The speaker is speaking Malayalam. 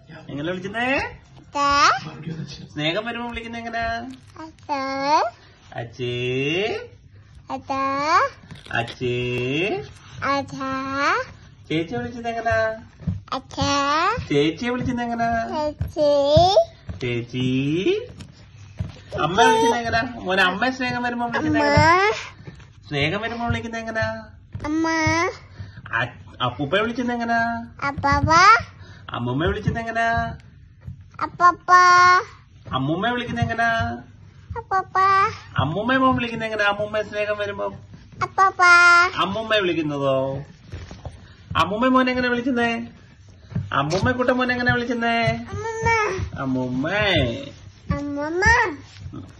എങ്ങനെ വിളിക്കുന്നേ? സ്നേഹം വരുമ്പോ വിളിക്കുന്ന എങ്ങനെ? അച്ഛേ അച്ഛേ. ചേച്ചി വിളിച്ചത് എങ്ങനെ? ചേച്ചിയെ വിളിച്ചത് എങ്ങനെ? ചേച്ചി. അമ്മ വിളിക്കുന്നത് എങ്ങനെ? മോനെ അമ്മ സ്നേഹം വരുമ്പോ വിളിക്കുന്ന എങ്ങനെ? സ്നേഹം വരുമ്പോ വിളിക്കുന്ന എങ്ങനെ? അപ്പൂപ്പ വിളിച്ചത് എങ്ങനെ? അമ്മൂമ്മ വിളിച്ചത് എങ്ങനെ? അമ്മൂമ്മ വിളിക്കുന്ന എങ്ങനെ? അമ്മൂമ്മ വിളിക്കുന്ന എങ്ങനെ? അമ്മൂമ്മ സ്നേഹം വരുമ്പോ അമ്മൂമ്മ വിളിക്കുന്നതോ? അമ്മൂമ്മ മോനെ എങ്ങനെ വിളിക്കുന്നേ? അമ്മൂമ്മ കുട്ട മോനെ എങ്ങനെ വിളിക്കുന്നേ? അമ്മൂമ്മ.